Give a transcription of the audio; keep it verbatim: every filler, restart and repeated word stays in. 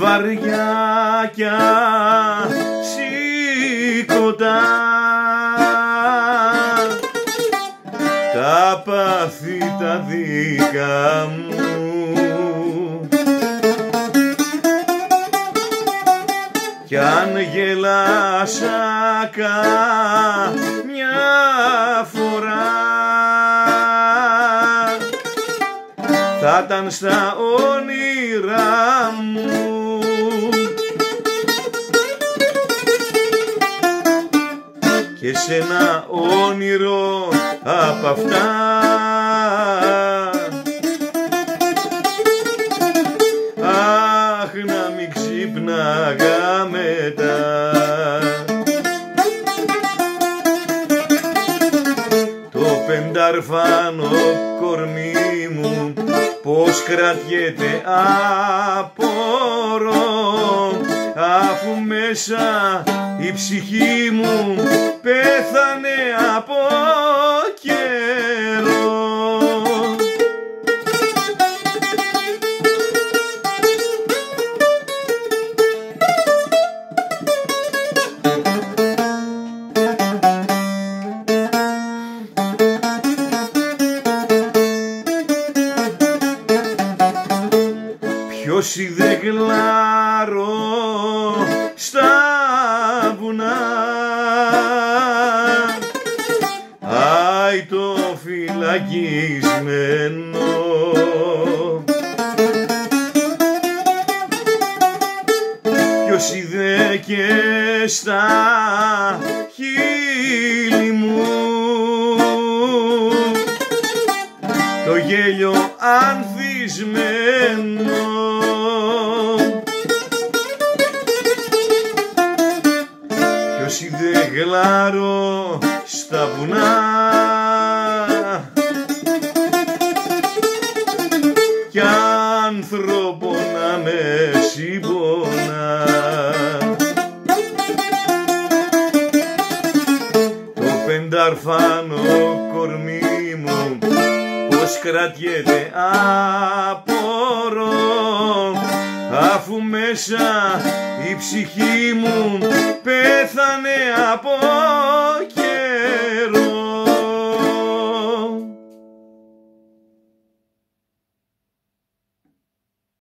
βαριά κι ασήκωτα τα πάθη τα δικά μου, κι αν γελάσα καμιά φορά θα ήταν στα όνειρά μου. Και σε ένα όνειρο απ' αυτά αχ, να μην ξύπναγα μετά. Το πενταρφάνο κορμί μου πως κρατιέται απορώ, αφού μέσα η ψυχή μου πέθανε από καιρό. Ποιος είδε γλάρο στα βουνά, άι το φυλακισμένο, ποιος είδε και στα χείλη μου το γέλιο ανθισμένο. Ποιος είδε γλάρο στα βουνά κι άνθρωπο να με συμπονά. Το πενταρφάνο κορμί μου πως κρατιέται απορώ, αφού μέσα η ψυχή μου πέθανε από